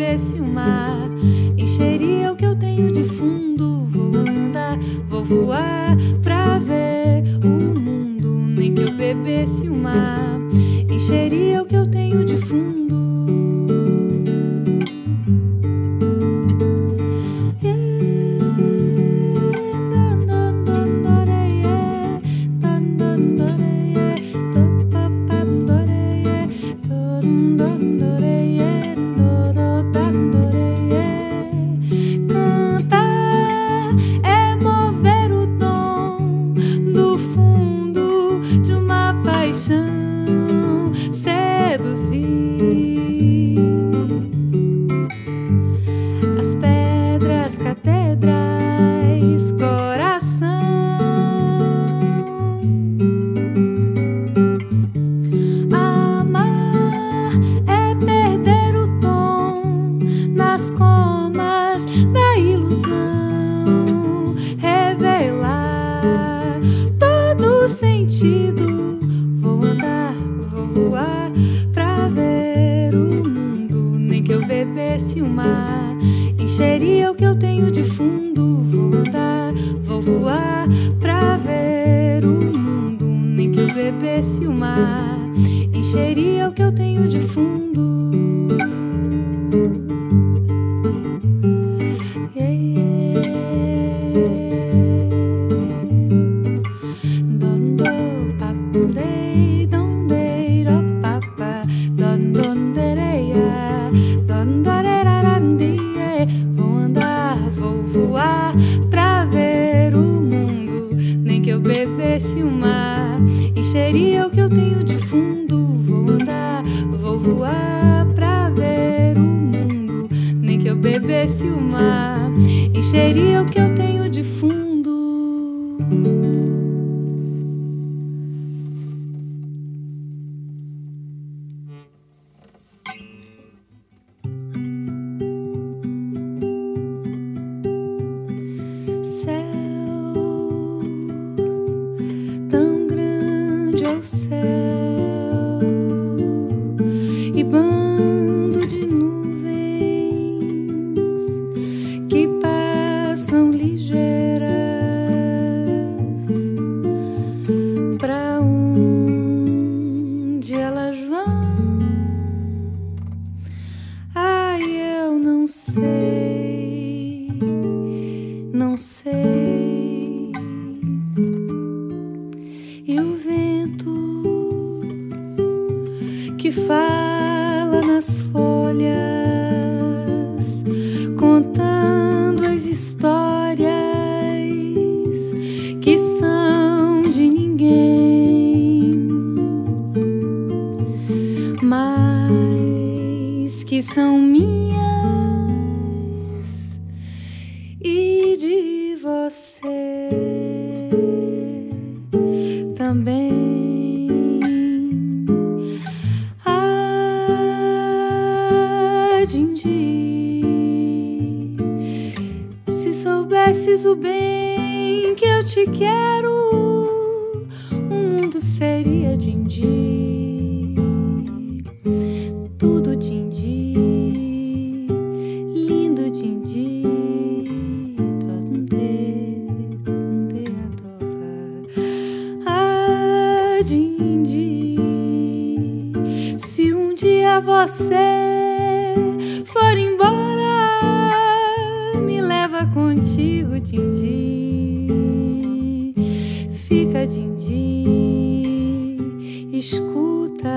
bebesse o mar, encheria o que eu tenho de fundo. Vou andar, vou voar pra ver o mundo. Nem que eu bebesse o mar, encheria o que eu tenho de fundo. Encheria o que eu tenho de fundo. Vou andar, vou voar pra ver o mundo. Nem que eu bebesse o mar, encheria o que eu tenho de fundo. Vou andar, vou voar pra ver o mundo. Nem que eu bebesse o mar, encheria o que eu tenho de fundo. Vou andar, vou voar pra ver o mundo. Nem que eu bebesse o mar, encheria o que eu tenho de fundo. Ao céu e bando de nuvens que passam ligeiras, pra onde elas vão? Ai, eu não sei, não sei. E o vento que fala nas folhas, contando as histórias que são de ninguém, mas que são minhas e de você também. Dindi, se soubesses o bem que eu te quero, o mundo seria Dindi, tudo Dindi, lindo Dindi. Dindi, se um dia você for embora, me leva contigo, Dindi. Fica, Dindi, escuta.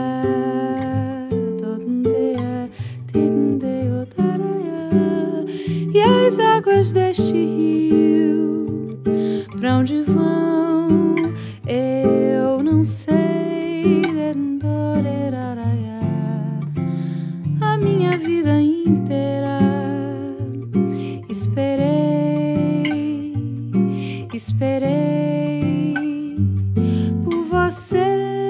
E as águas deste rio, pra onde vão? Eu não sei. A minha vida inteira esperei, esperei por você,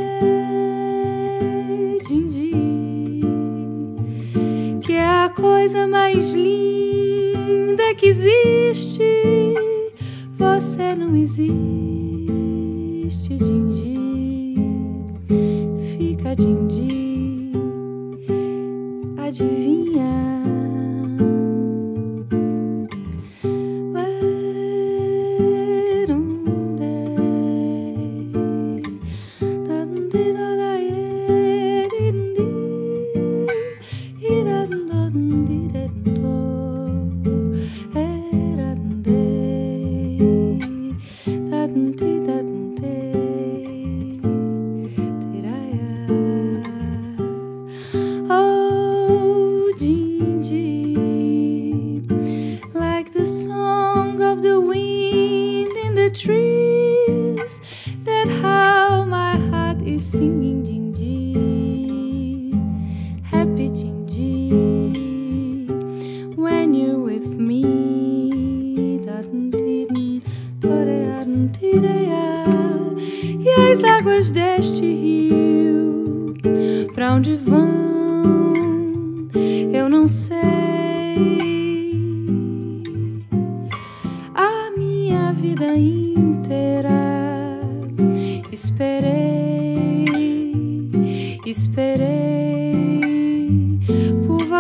Dindi, que é a coisa mais linda que existe. Você não existe, Dindi. Fica, Dindi, adivinha?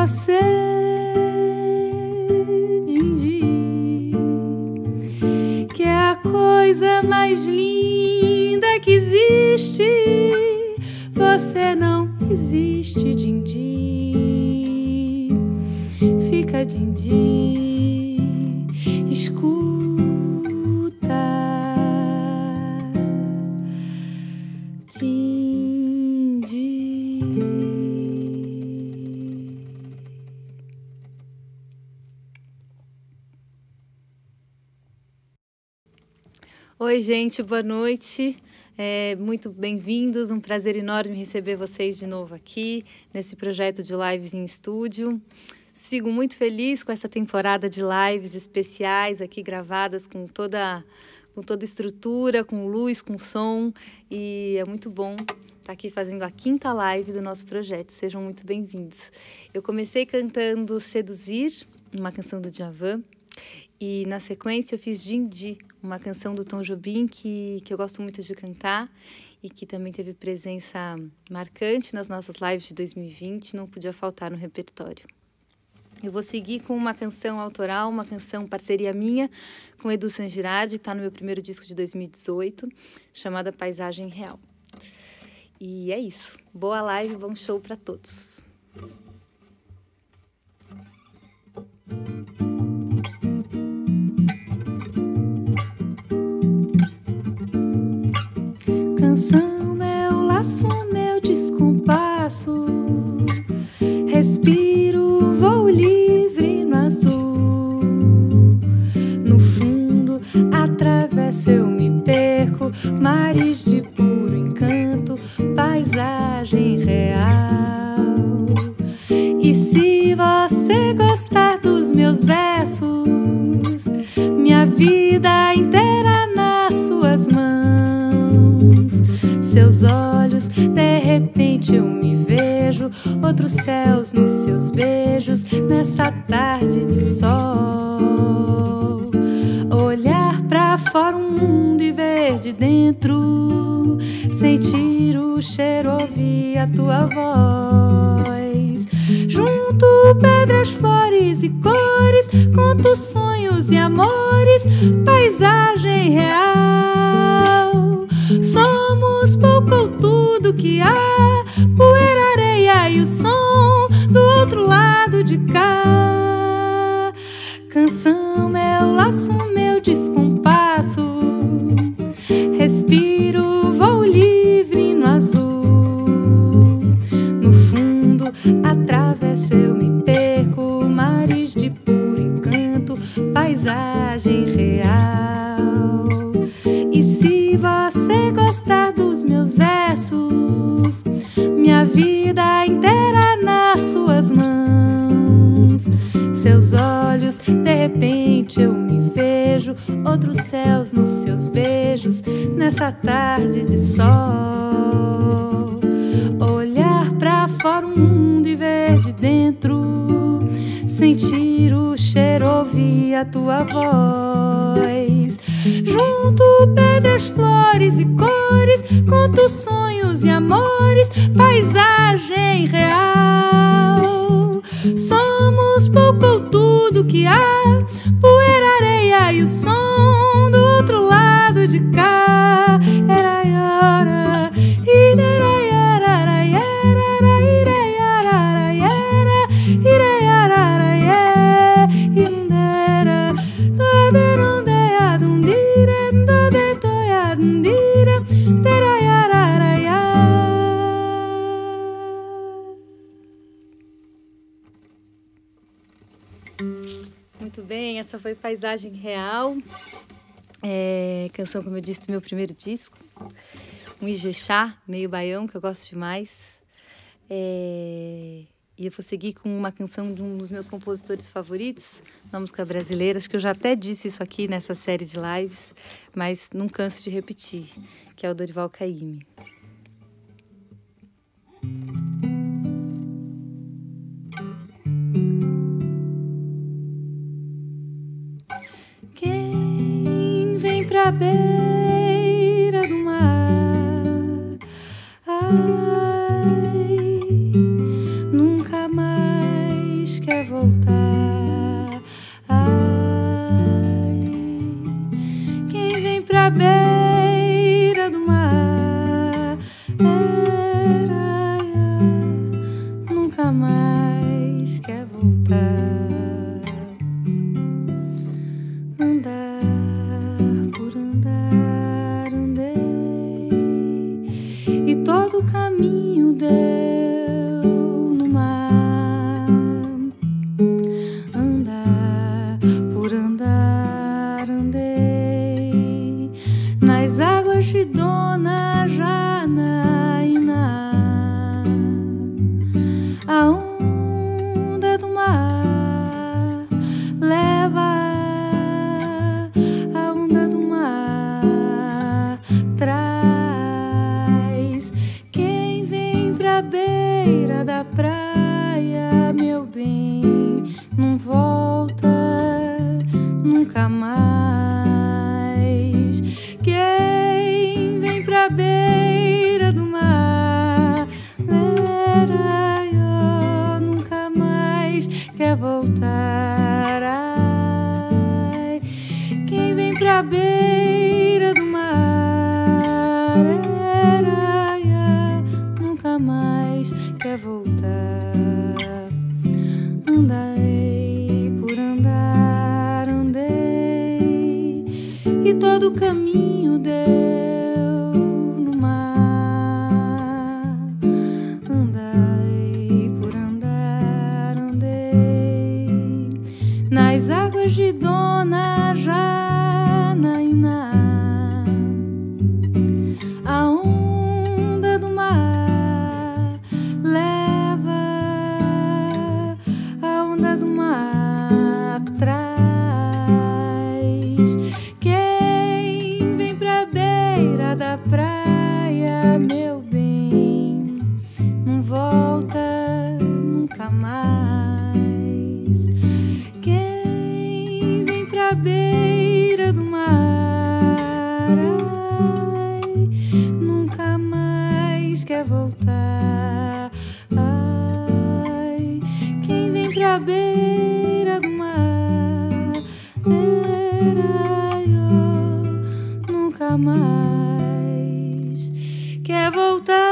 você, Dindi, que é a coisa mais linda que existe. Você não existe, Dindi. Fica, Dindi, escuta, Dindi. Oi, gente, boa noite. Muito bem-vindos, um prazer enorme receber vocês de novo aqui, nesse projeto de lives em estúdio. Sigo muito feliz com essa temporada de lives especiais aqui gravadas com toda estrutura, com luz, com som, e é muito bom estar aqui fazendo a 5ª live do nosso projeto. Sejam muito bem-vindos. Eu comecei cantando Seduzir, uma canção do Djavan, e na sequência eu fiz Dindi, uma canção do Tom Jobim que eu gosto muito de cantar e que também teve presença marcante nas nossas lives de 2020, não podia faltar no repertório. Eu vou seguir com uma canção autoral, uma canção parceria minha com Edu Sangirardi, que está no meu primeiro disco de 2018, chamada Paisagem Real. E é isso. Boa live, bom show para todos. Canção, meu laço, meu descompasso. Respiro, vou livre no azul. No fundo, atravesso, eu me perco. Mares de puro encanto, paisagem real. E se você gostar dos meus versos, minha vida inteira nas suas mãos. Seus olhos, de repente eu me vejo, outros céus nos seus beijos, nessa tarde de sol. Olhar pra fora o mundo e ver de dentro, sentir o cheiro, ouvir a tua voz. Junto pedras, flores e cores, conto sonhos e amores, paisagem real. Somos pouco ou tudo que há, poeira, areia e o som do outro lado de cá. Canção, meu laço, meu descompasso. Respiro, vou livre no azul. No fundo, atravesso, eu me perco. Mares de puro encanto, paisagem real. E se você gostar dos meus versos, minha vida inteira nas suas mãos. Seus olhos, de repente eu me vejo, outros céus nos seus beijos, nessa tarde de sol. Olhar pra fora o mundo e ver de dentro, sentir o cheiro, ouvir a tua voz. Junto pedras, flores e cores, conto sonhos e amores, paisagem real. Somos pouco ou tudo que há, poeira, areia e o som do outro lado de cá. Eraiara, iraiara, iraiara, iraiara, iraiara, iraiara, muito bem, essa foi Paisagem Real, canção, como eu disse, do meu primeiro disco, um Ijexá, meio baião, que eu gosto demais. E eu vou seguir com uma canção de um dos meus compositores favoritos, uma música brasileira, acho que eu já até disse isso aqui nessa série de lives, mas não canso de repetir, que é o Dorival Caymmi. Quem vem pra beira do mar, ai, nunca mais nunca mais. Quem vem pra beira do mar, leraió, nunca mais quer voltar. Ai, quem vem pra beira do mar, leraió, nunca mais quer voltar. Andei por andar, andei, e todo o caminho deu no mar. Andei por andar, andei nas águas de Dona Janaína. A onda do mar leva, a onda do mar traz. Quem vem pra beira da praia, meu bem, não volta nunca mais. Quem vem pra beira do mar, ai, nunca mais quer voltar. Ai, quem vem pra beira do mar, leraió, nunca mais quer voltar.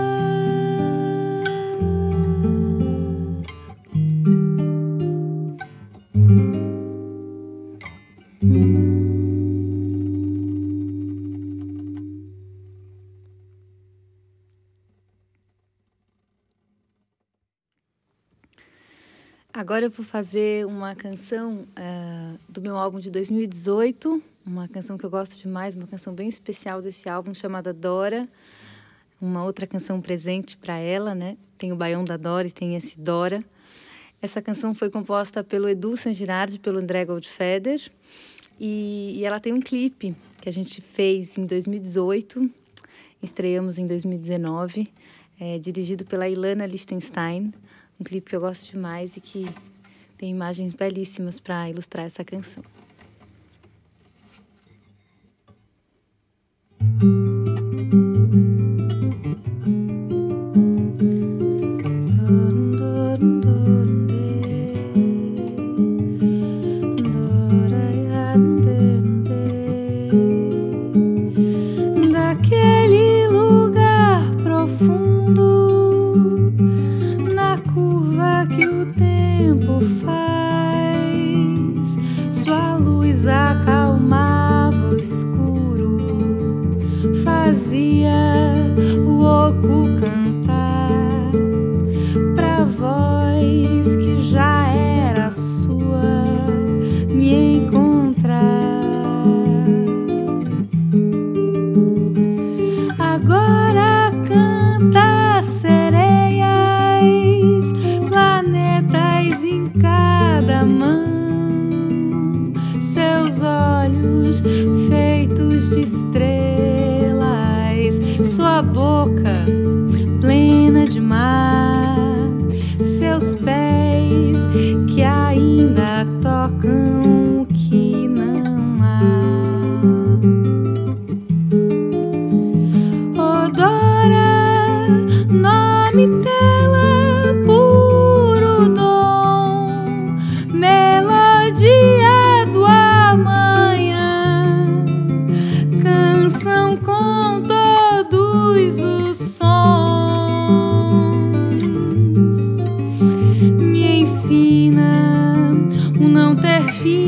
Agora eu vou fazer uma canção do meu álbum de 2018, uma canção que eu gosto demais, uma canção bem especial desse álbum, chamada Dora. Uma outra canção presente para ela, né? Tem o Baião da Dora e tem esse Dora. Essa canção foi composta pelo Edu Sangirardi e pelo André Goldfeder. E ela tem um clipe que a gente fez em 2018, estreamos em 2019, dirigido pela Ilana Lichtenstein. Um clipe que eu gosto demais e que tem imagens belíssimas para ilustrar essa canção. Daquele lugar profundo, na curva que o tempo faz, sua luz acalmava o escuro, fazia o oco cantar pra voz que já era sua me encontrar. Agora canta sereias, planetas em cada mão, seus olhos feitos de estrelas, sua boca plena de mar, seus pés que ainda tocam o que não há. Odora, nome dela, puro dom, melodia do amanhã, canção com todos os sons, me ensina o não ter fim.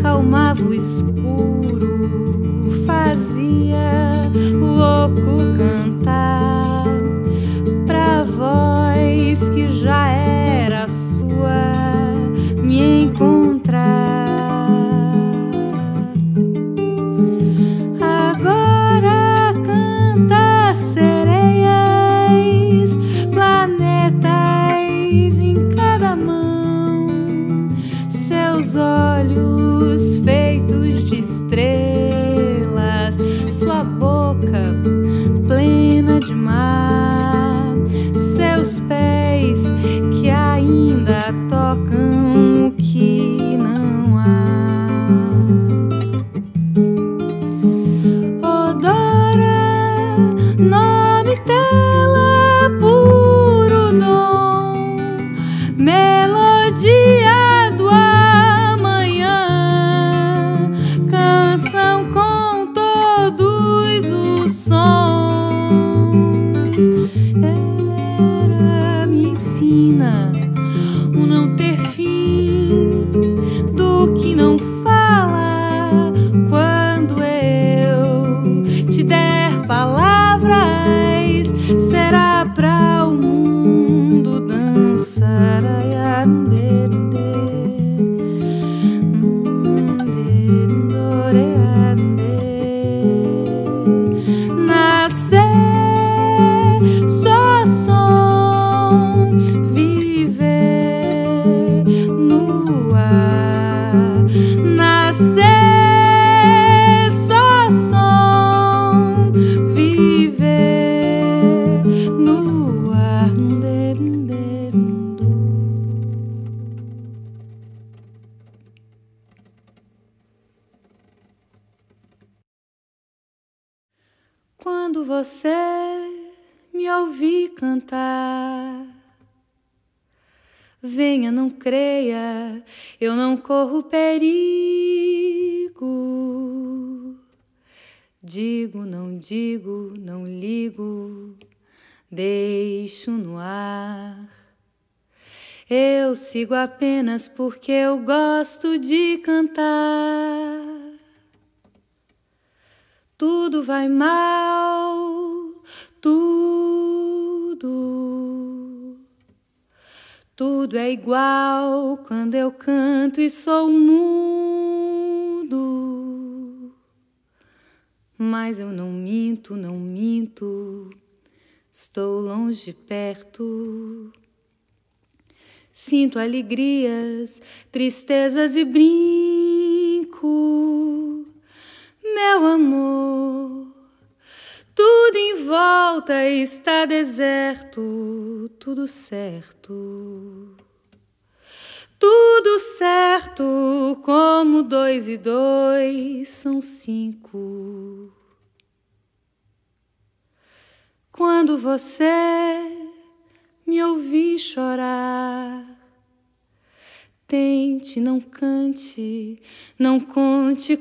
acalmava o escuro, fazia o oco cantar pra voz que já era sua me encontrar. Agora canta sereias, planetas em cada mão, seus olhos feitos de estrelas, sua boca plena de mar, seus pés que ainda tocam o que não há. Odora, nome dela, puro dom, melodia do amanhã, canção com todos os sons. Era, me ensina o não ter fim do que não fala. Quando eu te der palavras, será pra o mundo dançar. Nascer só som, viver no ar. Nascer só som, viver no ar. Quando você me ouvir cantar, venha, não creia, eu não corro perigo. Digo, não ligo, deixo no ar. Eu sigo apenas porque eu gosto de cantar. Tudo vai mal, tudo é igual quando eu canto e sou mudo. Mas eu não minto, estou longe de perto. Sinto alegrias, tristezas e brinco. Meu amor, tudo em volta está deserto, tudo certo. Tudo certo, como 2 e 2 são 5. Quando você me ouvir chorar, tente, não cante, não conte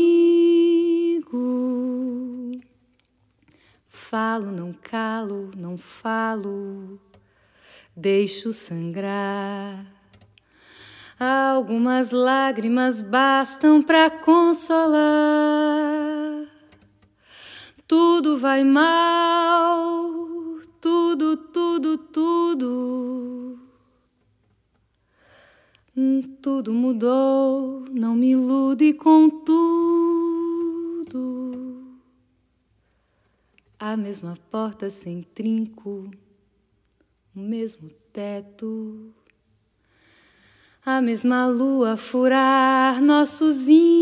comigo. Falo, não calo, não falo, deixo sangrar. Algumas lágrimas bastam pra consolar. Tudo vai mal, tudo. Tudo mudou, não me ilude com tudo. A mesma porta sem trinco, o mesmo teto, a mesma lua a furar nosso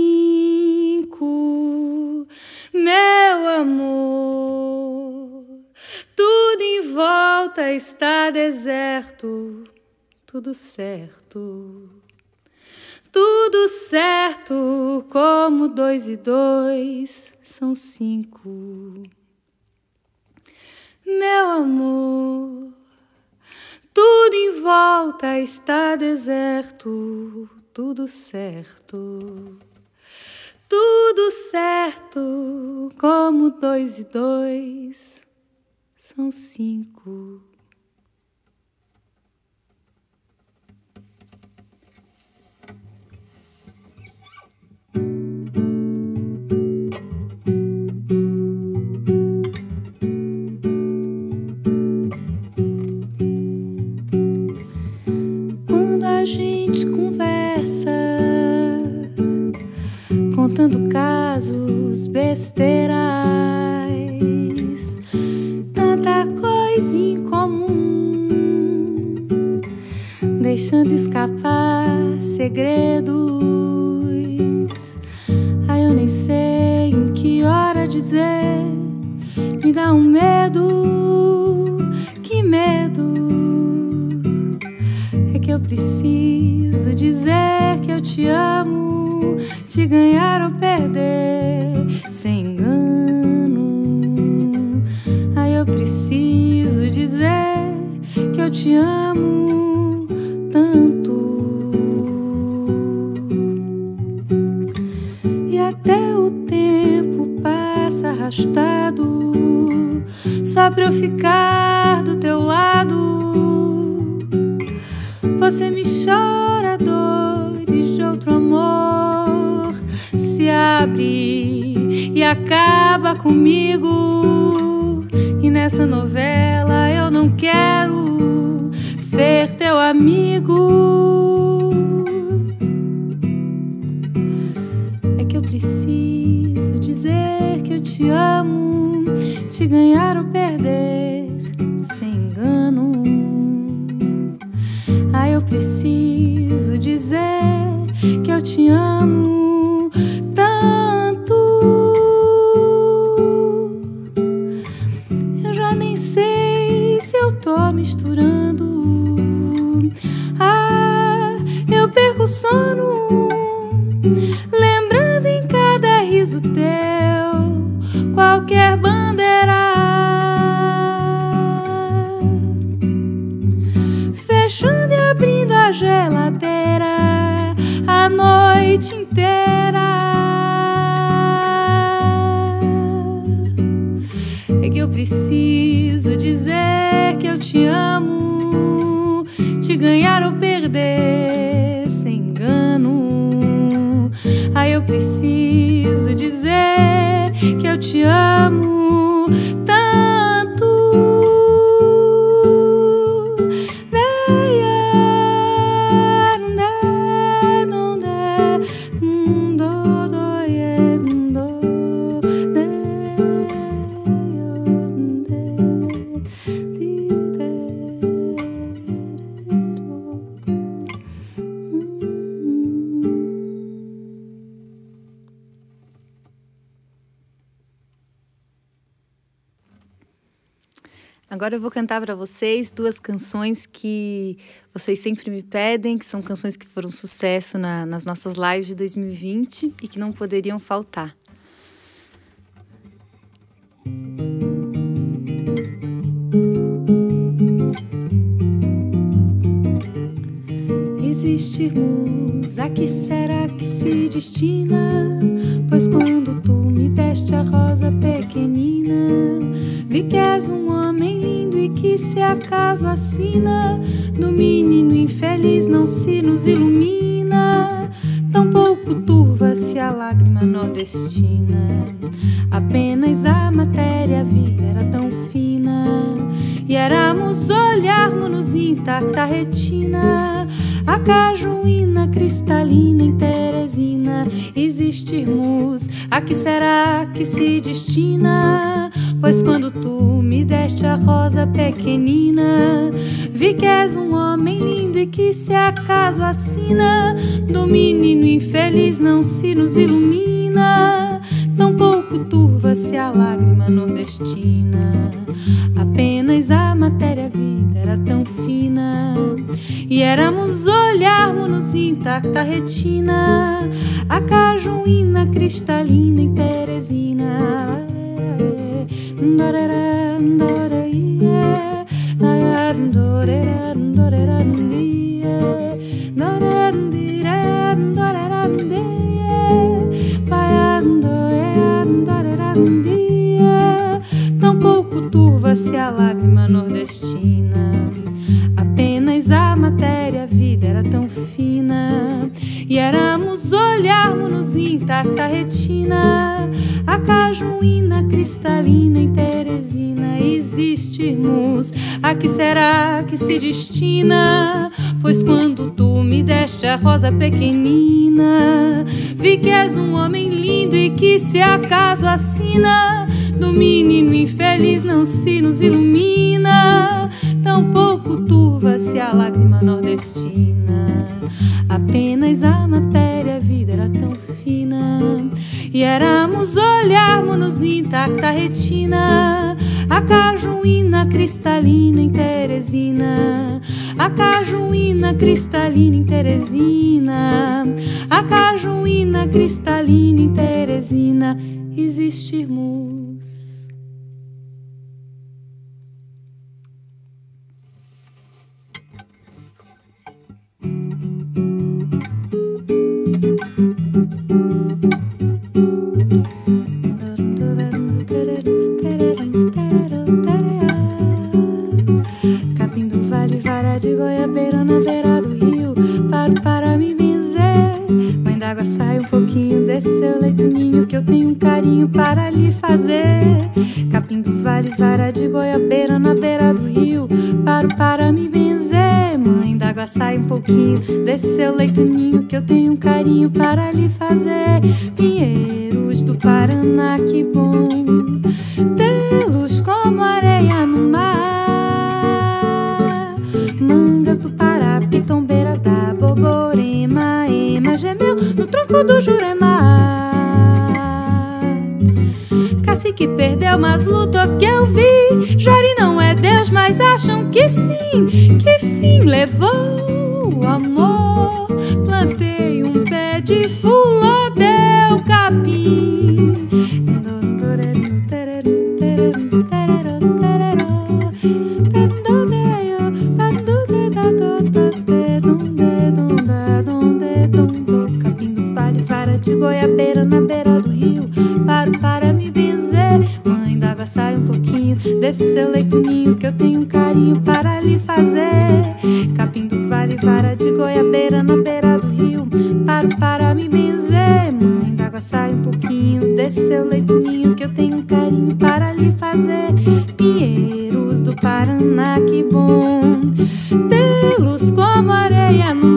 zinco. Meu amor, tudo em volta está deserto, tudo certo. Tudo certo, como 2 e 2 são 5. Meu amor, tudo em volta está deserto, tudo certo. Tudo certo, como 2 e 2 são 5. pensamentos besteiras, tanta coisa em comum, deixando escapar segredos. Ai, eu nem sei em que hora dizer, me dá um medo, que medo. É que eu preciso dizer que eu te amo, te ganhar ou perder sem engano. Ai, eu preciso dizer que eu te amo tanto. E até o tempo passa arrastado só pra eu ficar do teu lado. Você me chora dores de outro amor, se abre e acaba comigo. E nessa novela eu não quero ser teu amigo. É que eu preciso dizer que eu te amo, te ganhar ou perder sem engano. Ah, eu preciso dizer que eu te amo tanto. Eu já nem sei se eu tô misturando. Ah, eu perco o sono, lembrando em cada riso teu qualquer bandeira. Fechando e abrindo a geladeira a noite inteira. É que eu preciso dizer que eu te amo, te ganhar ou perder sem engano. Ah, eu preciso dizer que eu te amo tanto. Agora eu vou cantar para vocês duas canções que vocês sempre me pedem, que são canções que foram sucesso nas nossas lives de 2020 e que não poderiam faltar. Existirmos, a que será que se destina? Pois quando tu me deste a rosa pequenina, vi que és um homem lindo e que se acaso a sina do menino infeliz não se nos ilumina, tampouco turva-se a lágrima nordestina. Apenas a matéria, a vida era tão fina, e éramos olharmos-nos intacta retina, a cajuína cristalina em Teresina. Existirmos, a que será que se destina? Pois quando tu me deste a rosa pequenina, vi que és um homem lindo e que se acaso assina do menino infeliz não se nos ilumina, tampouco turva-se a lágrima nordestina. Apenas a matéria, a vida era tão fina, e éramos olharmos-nos intacta retina, a cajuína cristalina em Teresina. Tampouco turva-se a lágrima nordestina. Apenas a matéria, a vida era tão fina, e éramos olharmos-nos intacta retina, a cajuína cristalina em Teresina. Existirmos, a que será que se destina? Pois quando tu me deste a rosa pequenina, Vi que és um homem lindo e que se acaso a sina do menino infeliz não se nos ilumina, tampouco turva-se a lágrima nordestina. Apenas a matéria, a vida era tão fina, e éramos olharmos-nos intacta retina. A cajuína cristalina em Teresina, a cajuína cristalina em Teresina, a cajuína cristalina em Teresina, existirmos. Capim do vale, vara de goiabeira na beira do rio, paro para me benzer. Mãe d'água, sai um pouquinho desse seu leito ninho, que eu tenho um carinho para lhe fazer. Capim do vale, vara de goiabeira na beira do rio, paro para me benzer. Mãe d'água, sai um pouquinho desse seu leito ninho, que eu tenho um carinho para lhe fazer. Pinheiros do Paraná, que bom tê-los como areia no mar. Mangas do Pará, pitombeiras da Borborema, Ema gemeu no tronco do Jurema. Cacique perdeu, mas lutou que eu vi. Jari não é Deus, mas acham que sim. Que fim levou o amor? Plantei um pé de fulô, deu capim. Capim do vale, vara de goiabeira na beira do rio, paro para me benzer. Mãe d'água, sai um pouquinho desse seu leito ninho, que eu tenho um carinho para lhe fazer. Capim do vale, vara de goiabeira na beira do rio, paro para me benzer. Mãe d'água, sai um pouquinho desse seu leito ninho, que eu tenho um carinho para lhe fazer. Pinheiros do Paraná, que bom tê-los como areia no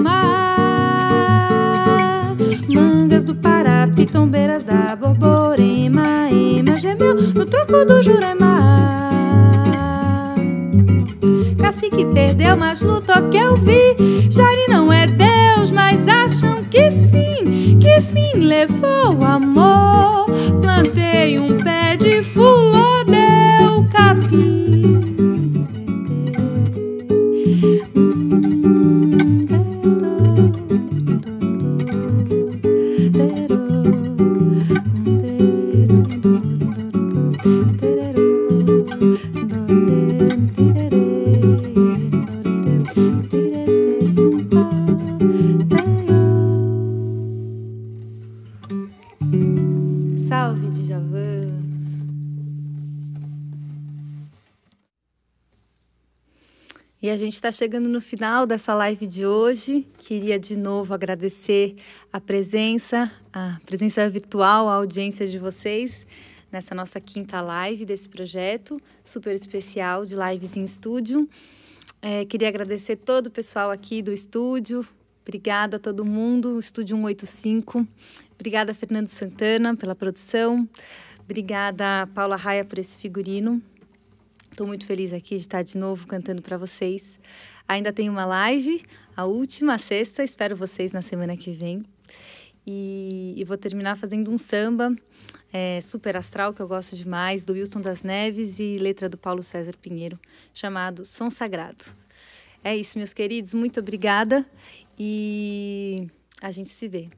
mar. Mangas do Pará, pitombeiras da Borborema, Ema gemeu no tronco do Jurema. Cacique perdeu, mas lutou que eu vi. Jari não é Deus, mas acham que sim. Que fim levou o amor? Plantei um pé de fulô, deu capim. Salve, Djavan! E a gente está chegando no final dessa live de hoje. Queria de novo agradecer a presença virtual, a audiência de vocês nessa nossa quinta live desse projeto super especial de lives em estúdio. Queria agradecer todo o pessoal aqui do estúdio. Obrigada a todo mundo, Estúdio 185. Obrigada, Fernando Santana, pela produção. Obrigada, Paula Raia, por esse figurino. Estou muito feliz aqui de estar de novo cantando para vocês. Ainda tem uma live, a última, a sexta. Espero vocês na semana que vem. E vou terminar fazendo um samba super astral, que eu gosto demais, do Wilson das Neves e letra do Paulo César Pinheiro, chamado Som Sagrado. É isso, meus queridos. Muito obrigada e a gente se vê.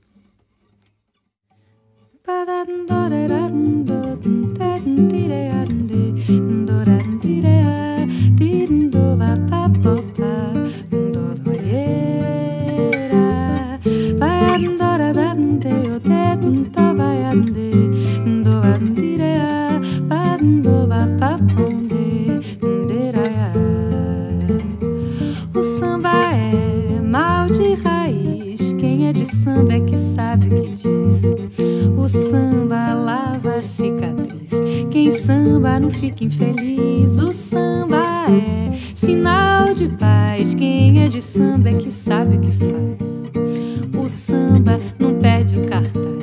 O samba é mal de raiz, quem é de samba é que sabe o que diz. O samba lava a cicatriz, quem samba não fica infeliz. O samba é sinal de paz, quem é de samba é que sabe o que faz. O samba não perde o cartaz,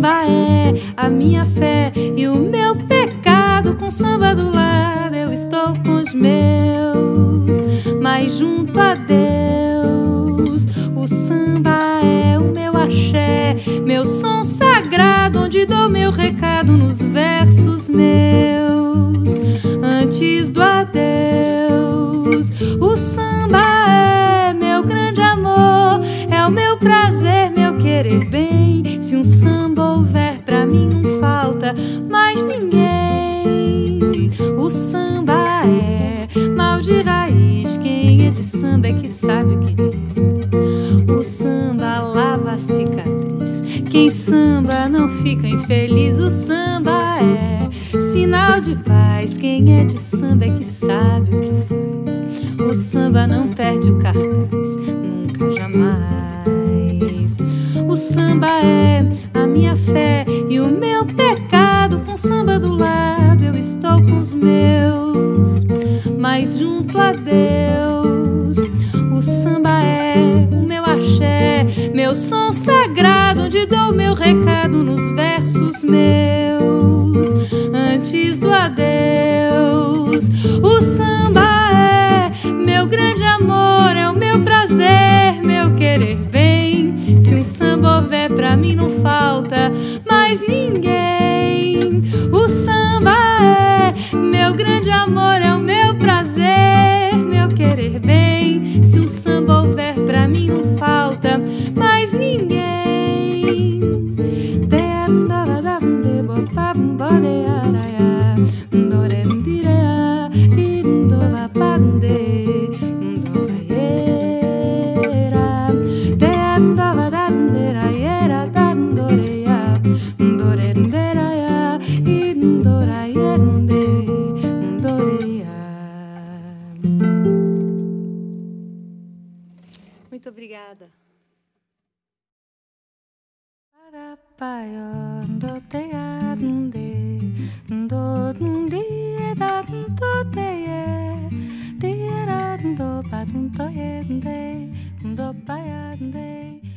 samba é a minha fé e o meu pecado. Com samba do lado eu estou com os meus, mas junto a Deus. O samba é o meu axé, meu som sagrado, onde dou meu recado nos versos meus, antes do adeus. O samba é meu grande amor, é o meu prazer, meu querer bem. Se um samba houver, pra mim não falta mais ninguém. O samba é mal de raiz, quem é de samba é que sabe o que diz. O samba lava a cicatriz, quem samba não fica infeliz. O samba é sinal de paz, quem é de samba é que sabe o que faz. O samba não perde o cartaz, nunca, jamais. O samba é a minha fé e o meu pecado. Com samba do lado eu estou com os meus, mas junto a Deus. O samba é o meu axé, meu som sagrado, onde dou meu recado nos versos meus, antes do adeus. O samba é meu grande amor, é o meu prazer, meu querer bem. Se um samba houver, pra mim não falta mais ninguém. O samba é meu grande amor, é o meu prazer, meu querer bem. Se um samba houver, pra mim não falta mais ninguém. Muito obrigada. Do